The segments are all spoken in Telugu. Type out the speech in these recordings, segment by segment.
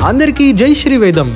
అందరికీ జై శ్రీ వేదం.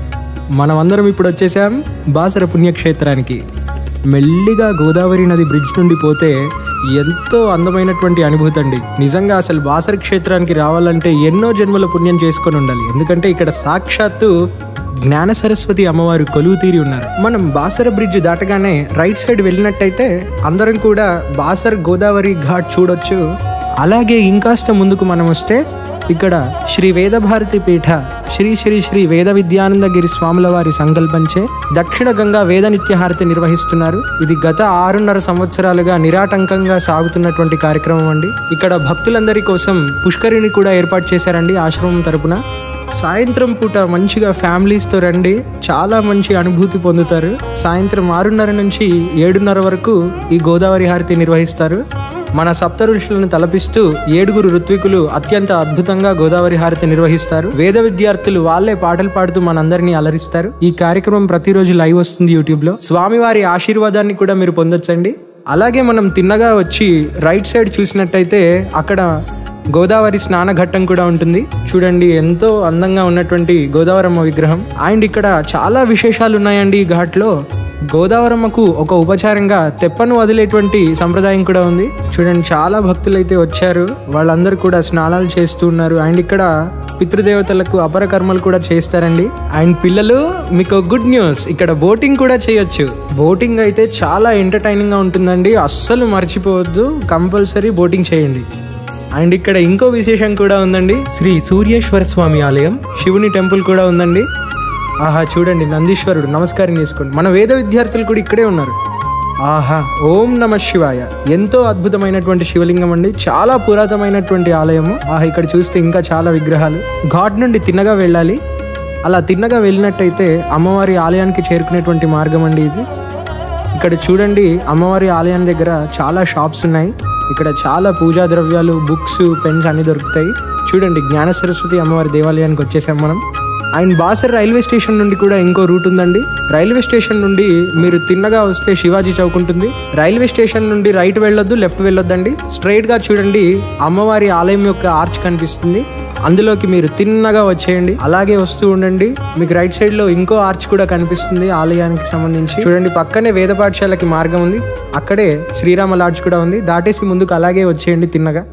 మనమందరం ఇప్పుడు వచ్చేసాం బాసర పుణ్యక్షేత్రానికి. మెల్లిగా గోదావరి నది బ్రిడ్జ్ నుండి పోతే ఎంతో అందమైనటువంటి అనుభూతి అండి. నిజంగా అసలు బాసర క్షేత్రానికి రావాలంటే ఎన్నో జన్మల పుణ్యం చేసుకొని ఉండాలి. ఎందుకంటే ఇక్కడ సాక్షాత్తు జ్ఞాన సరస్వతి అమ్మవారు కొలువు తీరి ఉన్నారు. మనం బాసర బ్రిడ్జ్ దాటగానే రైట్ సైడ్ వెళ్ళినట్టయితే అందరం కూడా బాసర్ గోదావరి ఘాట్ చూడొచ్చు. అలాగే ఇంకాస్త ముందుకు మనం వస్తే ఇక్కడ శ్రీ వేదభారతి పీఠ శ్రీ శ్రీ శ్రీ వేద విద్యానందగిరి స్వాముల వారి సంకల్పంచే దక్షిణ గంగా వేద నిత్యహారతి నిర్వహిస్తున్నారు. ఇది గత 6.5 సంవత్సరాలుగా నిరాటంకంగా సాగుతున్నటువంటి కార్యక్రమం అండి. ఇక్కడ భక్తులందరి కోసం పుష్కరిణి కూడా ఏర్పాటు చేశారండి ఆశ్రమం తరపున. సాయంత్రం పూట మంచిగా ఫ్యామిలీస్తో రండి, చాలా మంచి అనుభూతి పొందుతారు. సాయంత్రం 6:30 నుంచి 7:30 వరకు ఈ గోదావరి హారతి నిర్వహిస్తారు. మన సప్త ఋషులను తలపిస్తూ 7 ఋత్వికులు అత్యంత అద్భుతంగా గోదావరి హారతి నిర్వహిస్తారు. వేద విద్యార్థులు వాళ్లే పాటలు పాడుతూ మనందరినీ అలరిస్తారు. ఈ కార్యక్రమం ప్రతిరోజు లైవ్ వస్తుంది యూట్యూబ్ లో. స్వామివారి ఆశీర్వాదాన్ని కూడా మీరు పొందొచ్చండి. అలాగే మనం తిన్నగా వచ్చి రైట్ సైడ్ చూసినట్టయితే అక్కడ గోదావరి స్నాన ఘట్టం కూడా ఉంటుంది. చూడండి ఎంతో అందంగా ఉన్నటువంటి గోదావరమ్మ విగ్రహం. అండ్ ఇక్కడ చాలా విశేషాలు ఉన్నాయండి. ఈ ఘాట్లో గోదావరమ్మకు ఒక ఉపచారంగా తెప్పను వదిలేటువంటి సంప్రదాయం కూడా ఉంది. చూడండి చాలా భక్తులు అయితే వచ్చారు, వాళ్ళందరూ కూడా స్నానాలు చేస్తూ ఉన్నారు. అండ్ ఇక్కడ పితృదేవతలకు అపర కర్మలు కూడా చేస్తారండి. అండ్ పిల్లలు మీకు గుడ్ న్యూస్, ఇక్కడ బోటింగ్ కూడా చేయొచ్చు. బోటింగ్ అయితే చాలా ఎంటర్టైనింగ్ గా ఉంటుందండి, అస్సలు మర్చిపోవద్దు, కంపల్సరీ బోటింగ్ చేయండి. అండ్ ఇక్కడ ఇంకో విశేషం కూడా ఉందండి, శ్రీ సూర్యేశ్వర స్వామి ఆలయం, శివుని టెంపుల్ కూడా ఉందండి. ఆహా చూడండి నందీశ్వరుడు, నమస్కారం చేసుకోండి. మన వేద విద్యార్థులు కూడా ఇక్కడే ఉన్నారు. ఆహా ఓం నమ శివాయ. ఎంతో అద్భుతమైనటువంటి శివలింగం అండి, చాలా పురాతనమైనటువంటి ఆలయము. ఆహా ఇక్కడ చూస్తే ఇంకా చాలా విగ్రహాలు. ఘాట్ నుండి తిన్నగా వెళ్ళాలి. అలా తిన్నగా వెళ్ళినట్టయితే అమ్మవారి ఆలయానికి చేరుకునేటువంటి మార్గం అండి ఇది. ఇక్కడ చూడండి అమ్మవారి ఆలయం దగ్గర చాలా షాప్స్ ఉన్నాయి. ఇక్కడ చాలా పూజా ద్రవ్యాలు, బుక్స్, పెన్స్ అన్ని దొరుకుతాయి. చూడండి జ్ఞాన సరస్వతి అమ్మవారి దేవాలయానికి వచ్చేసాం మనం. అండ్ బాసర్ రైల్వే స్టేషన్ నుండి కూడా ఇంకో రూట్ ఉందండి. రైల్వే స్టేషన్ నుండి మీరు తిన్నగా వస్తే శివాజీ చౌక్ ఉంటుంది. రైల్వే స్టేషన్ నుండి రైట్ వెళ్ళొద్దు, లెఫ్ట్ వెళ్ళొద్దండి, స్ట్రైట్ గా చూడండి అమ్మవారి ఆలయం యొక్క ఆర్చ్ కనిపిస్తుంది, అందులోకి మీరు తిన్నగా వచ్చేయండి. అలాగే వస్తూ ఉండండి, మీకు రైట్ సైడ్ లో ఇంకో ఆర్చ్ కూడా కనిపిస్తుంది ఆలయానికి సంబంధించి. చూడండి పక్కనే వేద పాఠశాలకి మార్గం ఉంది, అక్కడే శ్రీరామ లాడ్జ్ కూడా ఉంది. దాటేసి ముందుకు అలాగే వచ్చేయండి తిన్నగా.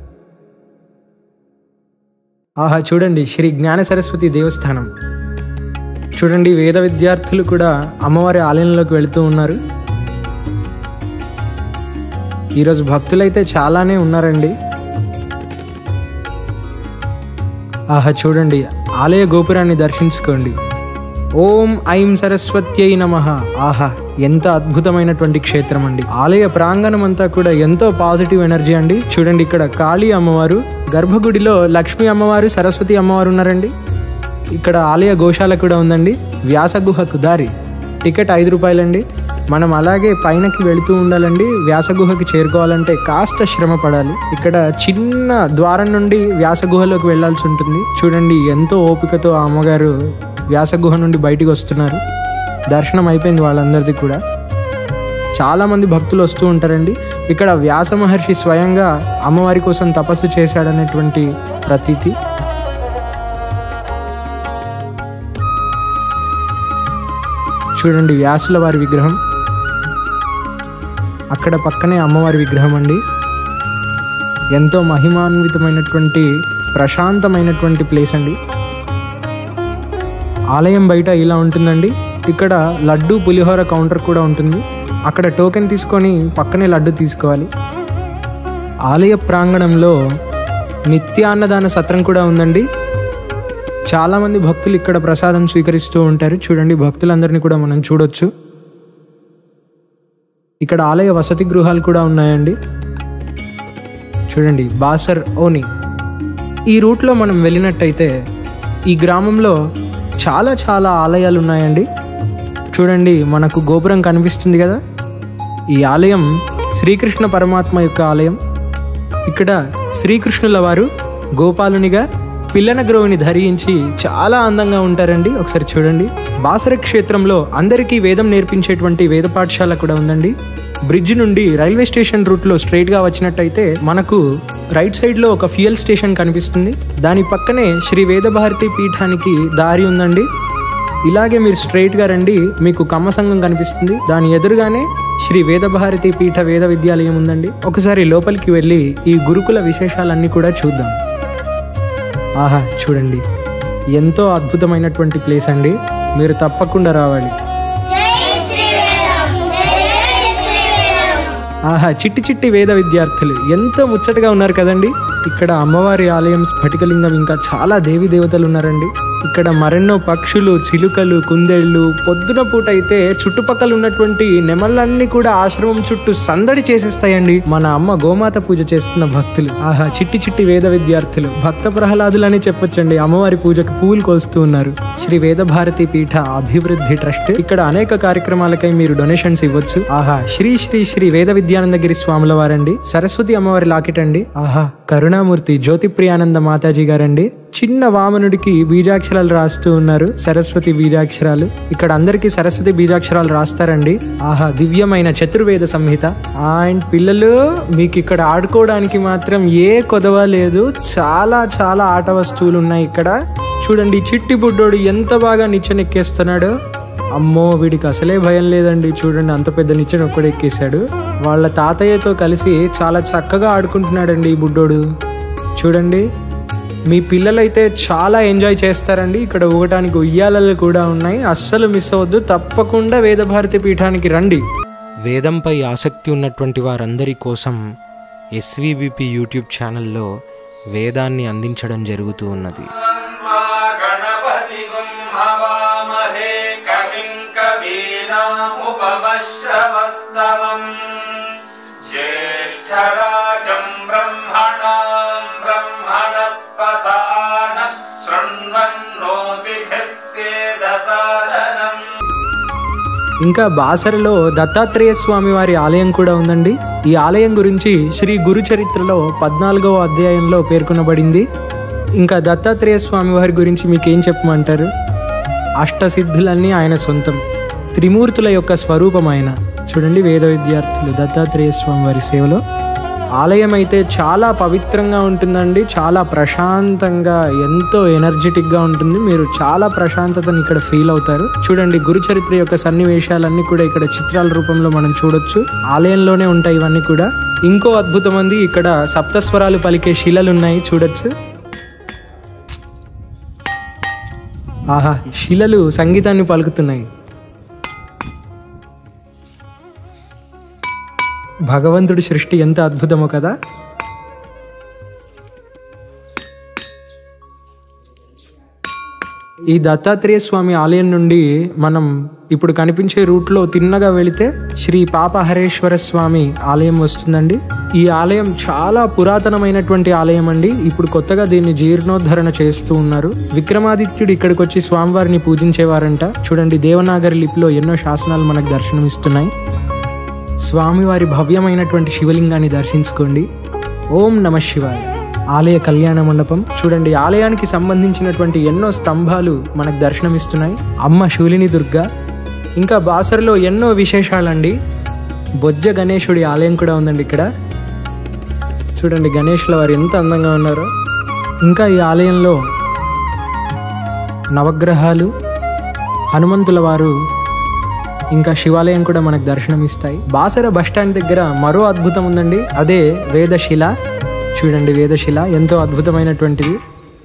ఆహా చూడండి శ్రీ జ్ఞాన సరస్వతి దేవస్థానం. చూడండి వేద విద్యార్థులు కూడా అమ్మవారి ఆలయంలోకి వెళుతూ ఉన్నారు. ఈరోజు భక్తులైతే చాలానే ఉన్నారండి. ఆహా చూడండి ఆలయ గోపురాన్ని దర్శించుకోండి. ఓం ఐం సరస్వత్యై నమః. ఆహా ఎంత అద్భుతమైనటువంటి క్షేత్రం అండి. ఆలయ ప్రాంగణం అంతా కూడా ఎంతో పాజిటివ్ ఎనర్జీ అండి. చూడండి ఇక్కడ కాళీ అమ్మవారు, గర్భగుడిలో లక్ష్మీ అమ్మవారు, సరస్వతి అమ్మవారు ఉన్నారండి. ఇక్కడ ఆలయ గోశాల కూడా ఉందండి. వ్యాసగుహకు దారి, టికెట్ 5 రూపాయలండి. మనం అలాగే పైనకి వెళుతూ ఉండాలండి. వ్యాసగుహకి చేరుకోవాలంటే కాస్త శ్రమ పడాలి. ఇక్కడ చిన్న ద్వారం నుండి వ్యాసగుహలోకి వెళ్లాల్సి ఉంటుంది. చూడండి ఎంతో ఓపికతో ఆ అమ్మగారు వ్యాసగుహ నుండి బయటికి వస్తున్నారు. దర్శనం అయిపోయింది వాళ్ళందరిది కూడా. చాలా మంది భక్తులు వస్తూ ఉంటారండి. ఇక్కడ వ్యాస మహర్షి స్వయంగా అమ్మవారి కోసం తపస్సు చేశాడనేటువంటి ప్రతీతి. చూడండి వ్యాసుల వారి విగ్రహం, అక్కడ పక్కనే అమ్మవారి విగ్రహం అండి. ఎంతో మహిమాన్వితమైనటువంటి ప్రశాంతమైనటువంటి ప్లేస్ అండి. ఆలయం బయట ఇలా ఉంటుందండి. ఇక్కడ లడ్డు పులిహోర కౌంటర్ కూడా ఉంటుంది. అక్కడ టోకెన్ తీసుకొని పక్కనే లడ్డు తీసుకోవాలి. ఆలయ ప్రాంగణంలో నిత్యాన్నదాన సత్రం కూడా ఉందండి. చాలామంది భక్తులు ఇక్కడ ప్రసాదం స్వీకరిస్తూ ఉంటారు. చూడండి భక్తులందరినీ కూడా మనం చూడొచ్చు. ఇక్కడ ఆలయ వసతి గృహాలు కూడా ఉన్నాయండి. చూడండి బాసర్ ఓని. ఈ రూట్లో మనం వెళ్ళినట్టయితే ఈ గ్రామంలో చాలా ఆలయాలు ఉన్నాయండి. చూడండి మనకు గోపురం కనిపిస్తుంది కదా, ఈ ఆలయం శ్రీకృష్ణ పరమాత్మ యొక్క ఆలయం. ఇక్కడ శ్రీకృష్ణుల వారు గోపాలునిగా పిల్లన గ్రోవిని ధరించి చాలా అందంగా ఉంటారండి. ఒకసారి చూడండి. బాసర క్షేత్రంలో అందరికీ వేదం నేర్పించేటువంటి వేద పాఠశాల కూడా ఉందండి. బ్రిడ్జ్ నుండి రైల్వే స్టేషన్ రూట్ లో స్ట్రైట్ గా వచ్చినట్టయితే మనకు రైట్ సైడ్ లో ఒక ఫ్యూయల్ స్టేషన్ కనిపిస్తుంది. దాని పక్కనే శ్రీ వేదభారతి పీఠానికి దారి ఉందండి. ఇలాగే మీరు స్ట్రైట్ గా రండి, మీకు కమ్మ సంఘం కనిపిస్తుంది. దాని ఎదురుగానే శ్రీ వేదభారతి పీఠ వేద విద్యాలయం ఉందండి. ఒకసారి లోపలికి వెళ్ళి ఈ గురుకుల విశేషాలన్నీ కూడా చూద్దాం. ఆహా, చూడండి ఎంతో అద్భుతమైనటువంటి ప్లేస్ అండి, మీరు తప్పకుండా రావాలి. ఆహా, చిట్టి చిట్టి వేద విద్యార్థులు ఎంతో ముచ్చటగా ఉన్నారు కదండి. ఇక్కడ అమ్మవారి ఆలయం, స్ఫటికలింగం, ఇంకా చాలా దేవి దేవతలు ఉన్నారండి. ఇక్కడ మరెన్నో పక్షులు, చిలుకలు, కుందేళ్లు. పొద్దున పూట అయితే చుట్టుపక్కల ఉన్నటువంటి నెమళ్ళన్నీ కూడా ఆశ్రమం చుట్టూ సందడి చేసేస్తాయండి. మన అమ్మ గోమాత పూజ చేస్తున్న భక్తులు. ఆహా, చిట్టి చిట్టి వేద విద్యార్థులు, భక్త ప్రహ్లాదులని చెప్పొచ్చండి. అమ్మవారి పూజకు పువ్వులు కోస్తూ ఉన్నారు. శ్రీ వేదభారతి పీఠ అభివృద్ధి ట్రస్ట్. ఇక్కడ అనేక కార్యక్రమాలకై మీరు డొనేషన్స్ ఇవ్వచ్చు. ఆహా, శ్రీ శ్రీ శ్రీ వేద విద్యానందగిరి స్వాముల వారండి. సరస్వతి అమ్మవారి లాకెట్ అండి. ఆహా, కరుణామూర్తి జ్యోతిప్రియానంద మాతాజీ గారండి. చిన్న వామనుడికి బీజాక్షరాలు రాస్తూ ఉన్నారు, సరస్వతి బీజాక్షరాలు. ఇక్కడ అందరికి సరస్వతి బీజాక్షరాలు రాస్తారండి. ఆహా, దివ్యమైన చతుర్వేద సంహిత. అండ్ పిల్లలు, మీకు ఇక్కడ ఆడుకోవడానికి మాత్రం ఏ కొదవ లేదు. చాలా చాలా ఆట వస్తువులు ఉన్నాయి ఇక్కడ. చూడండి, చిట్టి బుడ్డోడు ఎంత బాగా నిచ్చెనెక్కేస్తున్నాడు. అమ్మో, వీడికి అసలే భయం లేదండి. చూడండి, అంత పెద్ద నిచ్చెన ఒక్కడు ఎక్కేశాడు. వాళ్ళ తాతయ్యతో కలిసి చాలా చక్కగా ఆడుకుంటున్నాడండి ఈ బుడ్డోడు. చూడండి, మీ పిల్లలైతే చాలా ఎంజాయ్ చేస్తారండి. ఇక్కడ ఊగటానికి ఉయ్యాలలు కూడా ఉన్నాయి. అస్సలు మిస్ అవ్వద్దు, తప్పకుండా వేదభారతి పీఠానికి రండి. వేదంపై ఆసక్తి ఉన్నటువంటి వారందరి కోసం ఎస్విబిపి యూట్యూబ్ ఛానల్లో వేదాన్ని అందించడం జరుగుతూ ఉన్నది. ఇంకా బాసరలో దత్తాత్రేయ స్వామి వారి ఆలయం కూడా ఉందండి. ఈ ఆలయం గురించి శ్రీ గురు చరిత్రలో 14వ అధ్యాయంలో పేర్కొనబడింది. ఇంకా దత్తాత్రేయ స్వామి వారి గురించి మీకేం చెప్పమంటారు? అష్టసిద్ధులన్నీ ఆయన సొంతం, త్రిమూర్తుల యొక్క స్వరూపం ఆయన. చూడండి, వేద విద్యార్థులు దత్తాత్రేయ స్వామి వారి సేవలో. ఆలయం అయితే చాలా పవిత్రంగా ఉంటుందండి, చాలా ప్రశాంతంగా, ఎంతో ఎనర్జెటిక్గా ఉంటుంది. మీరు చాలా ప్రశాంతతను ఇక్కడ ఫీల్ అవుతారు. చూడండి, గురు చరిత్ర యొక్క సన్నివేశాలన్నీ కూడా ఇక్కడ చిత్రాల రూపంలో మనం చూడొచ్చు. ఆలయంలోనే ఉంటాయి ఇవన్నీ కూడా. ఇంకో అద్భుతం ఉంది, ఇక్కడ సప్తస్వరాలు పలికే శిలలు ఉన్నాయి, చూడొచ్చు. ఆహా, శిలలు సంగీతాన్ని పలుకుతున్నాయి. భగవంతుడి సృష్టి ఎంత అద్భుతమో కదా. ఈ దత్తాత్రేయ స్వామి ఆలయం నుండి మనం ఇప్పుడు కనిపించే రూట్లో తిన్నగా వెళితే శ్రీ పాపహరేశ్వర స్వామి ఆలయం వస్తుందండి. ఈ ఆలయం చాలా పురాతనమైనటువంటి ఆలయం అండి. ఇప్పుడు కొత్తగా దీన్ని జీర్ణోద్ధరణ చేస్తూ ఉన్నారు. విక్రమాదిత్యుడు ఇక్కడికి వచ్చి స్వామివారిని పూజించేవారంట. చూడండి, దేవనాగరి లిపిలో ఎన్నో శాసనాలు మనకు దర్శనమిస్తున్నాయి. స్వామివారి భవ్యమైనటువంటి శివలింగాన్ని దర్శించుకోండి. ఓం నమః శివాయ. ఆలయ కళ్యాణ మండపం చూడండి, ఆలయానికి సంబంధించినటువంటి ఎన్నో స్తంభాలు మనకు దర్శనమిస్తున్నాయి. అమ్మ శూలిని దుర్గ. ఇంకా బాసరలో ఎన్నో విశేషాలండి. బొజ్జ గణేశుడి ఆలయం కూడా ఉందండి ఇక్కడ. చూడండి, గణేశుల వారు ఎంత అందంగా ఉన్నారో. ఇంకా ఈ ఆలయంలో నవగ్రహాలు, హనుమంతుల వారు, ఇంకా శివాలయం కూడా మనకు దర్శనమిస్తాయి. బాసర బస్టాండ్ దగ్గర మరో అద్భుతం ఉందండి, అదే వేదశిల. చూడండి, వేదశిల ఎంతో అద్భుతమైనటువంటిది.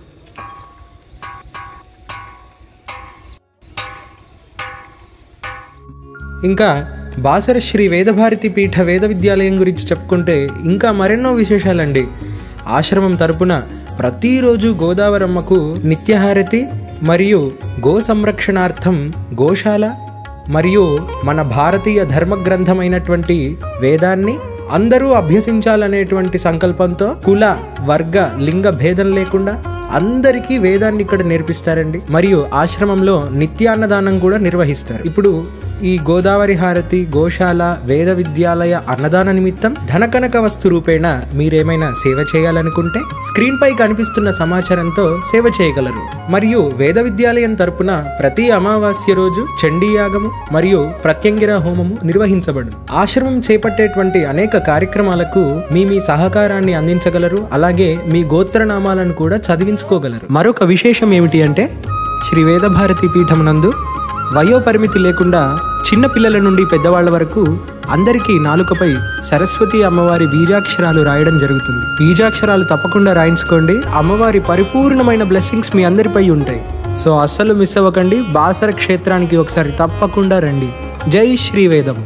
ఇంకా బాసర శ్రీ వేదభారతి పీఠ వేద విద్యాలయం గురించి చెప్పుకుంటే ఇంకా మరెన్నో విశేషాలండి. ఆశ్రమం తరపున ప్రతిరోజు గోదావరమ్మకు నిత్యహారతి మరియు గో సంరక్షణార్థం గోశాల మరియు మన భారతీయ ధర్మ గ్రంథమైనటువంటి వేదాన్ని అందరూ అభ్యసించాలనేటువంటి సంకల్పంతో కుల, వర్గ, లింగ భేదం లేకుండా అందరికీ వేదాన్ని ఇక్కడ నేర్పిస్తారండి. మరియు ఆశ్రమంలో నిత్యాన్నదానం కూడా నిర్వహిస్తారు. ఇప్పుడు ఈ గోదావరి హారతి గోశాల వేద విద్యాలయ అన్నదాన నిమిత్తం ధనకనక వస్తు రూపేణ మీరేమైనా సేవ చేయాలనుకుంటే స్క్రీన్ పై కనిపిస్తున్న సమాచారంతో సేవ చేయగలరు. మరియు వేద విద్యాలయం తరపున ప్రతి అమావాస్య రోజు చండీ యాగము మరియు ప్రత్యంగిర హోమము నిర్వహించబడు. ఆశ్రమం చేపట్టేటువంటి అనేక కార్యక్రమాలకు మీ సహకారాన్ని అందించగలరు. అలాగే మీ గోత్రనామాలను కూడా చదివించుకోగలరు. మరొక విశేషం ఏమిటి అంటే శ్రీ వేదభారతి పీఠం నందు వయోపరిమితి లేకుండా చిన్న పిల్లల నుండి పెద్దవాళ్ల వరకు అందరికీ నాలుకపై సరస్వతి అమ్మవారి బీజాక్షరాలు రాయడం జరుగుతుంది. బీజాక్షరాలు తప్పకుండా రాయించుకోండి. అమ్మవారి పరిపూర్ణమైన బ్లెస్సింగ్స్ మీ అందరిపై ఉంటాయి. సో అస్సలు మిస్ అవ్వకండి. బాసర క్షేత్రానికి ఒకసారి తప్పకుండా రండి. జై శ్రీవేదం.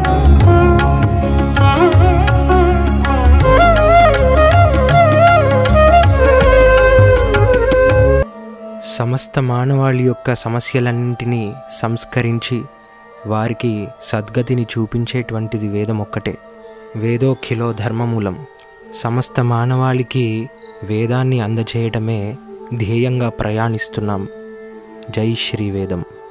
సమస్త మానవాళి యొక్క సమస్యలన్నింటినీ సంస్కరించి వారికి సద్గతిని చూపించేటువంటిది వేదం ఒక్కటే. వేదోఖిలో ధర్మమూలం. సమస్త మానవాళికి వేదాన్ని అందజేయడమే ధ్యేయంగా ప్రయాణిస్తున్నాం. జై శ్రీవేదం.